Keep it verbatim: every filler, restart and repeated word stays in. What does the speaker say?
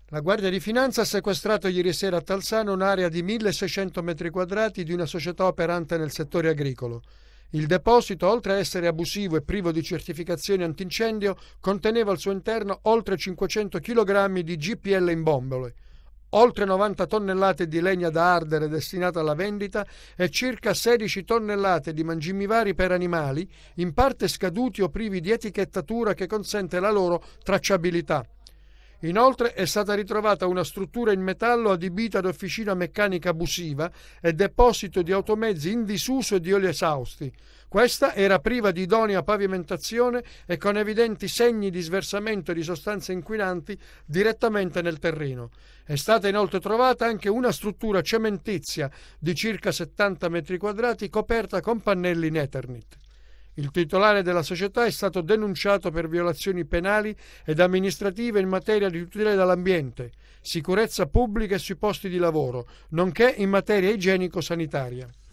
La Guardia di Finanza ha sequestrato ieri sera a Talsano un'area di milleseicento metri quadrati di una società operante nel settore agricolo. Il deposito, oltre a essere abusivo e privo di certificazioni antincendio, conteneva al suo interno oltre cinquecento chilogrammi di G P L in bombole, oltre novanta tonnellate di legna da ardere destinata alla vendita e circa sedici tonnellate di mangimi vari per animali, in parte scaduti o privi di etichettatura che consente la loro tracciabilità. Inoltre è stata ritrovata una struttura in metallo adibita ad officina meccanica abusiva e deposito di automezzi in disuso e di oli esausti. Questa era priva di idonea pavimentazione e con evidenti segni di sversamento di sostanze inquinanti direttamente nel terreno. È stata inoltre trovata anche una struttura cementizia di circa settanta metri quadrati coperta con pannelli in Eternit. Il titolare della società è stato denunciato per violazioni penali ed amministrative in materia di tutela dell'ambiente, sicurezza pubblica e sui posti di lavoro, nonché in materia igienico-sanitaria.